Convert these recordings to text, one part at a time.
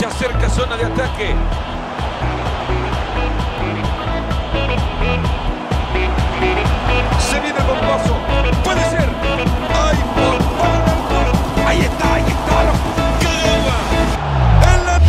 acerca zona de ataque. Se viene el bombazo. Puede ser. ¡Ay, papá! Ahí está, ahí está. ¡Cagaba! En la...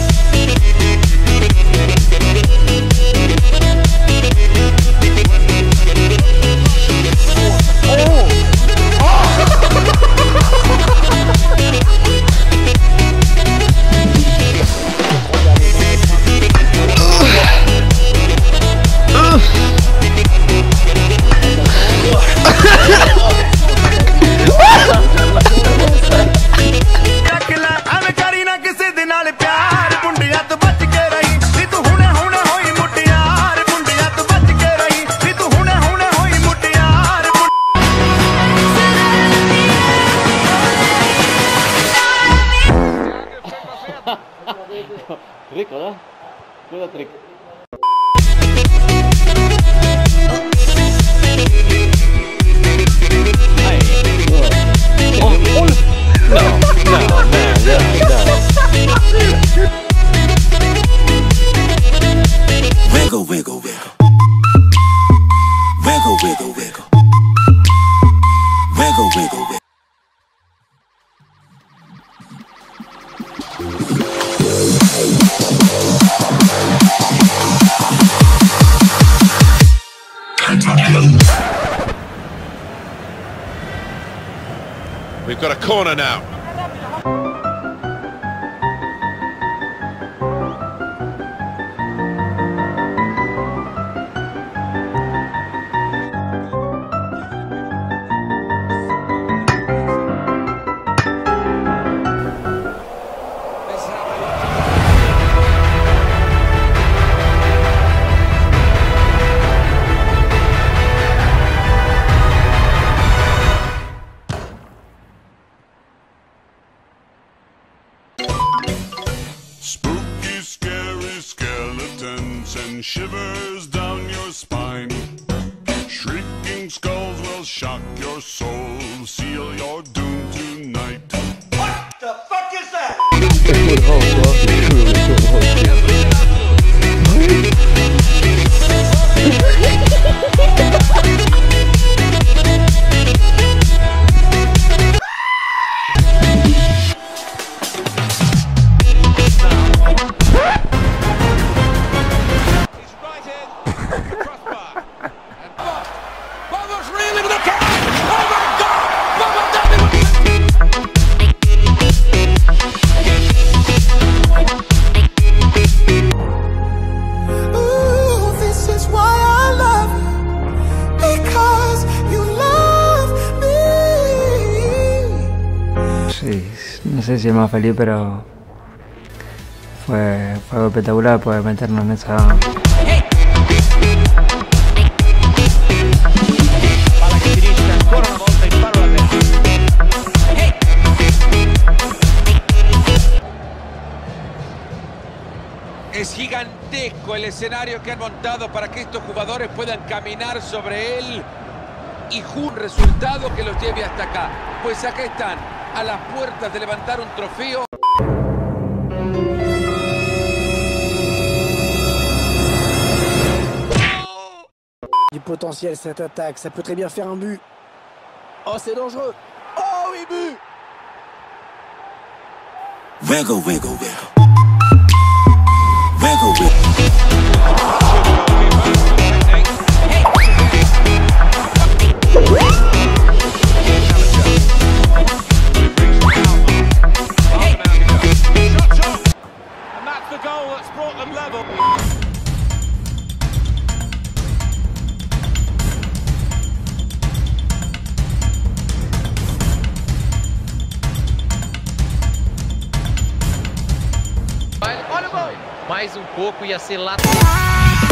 Rico, ¿no? Cuida trick. Wiggle, wiggle, wiggle. Wiggle, wiggle, wiggle. Wiggle, wiggle, wiggle. We've got a corner now. Spooky, scary skeletons and shivers down your spine. Shrieking skulls will shock your soul, seal your doom tonight. What the fuck is that? Sí, no sé si es más feliz, pero fue algo espectacular poder meternos en esa... Es gigantesco el escenario que han montado para que estos jugadores puedan caminar sobre él y un resultado que los lleve hasta acá. Pues acá están, a las puertas de levantar un trofeo. Du potentiel cette attaque, ça peut très bien faire un but. Oh, c'est dangereux. Oh oui, but. Wiggle, wiggle, wiggle. Wiggle, wiggle. And that's the goal that's brought them level. Mais um pouco ia ser lá.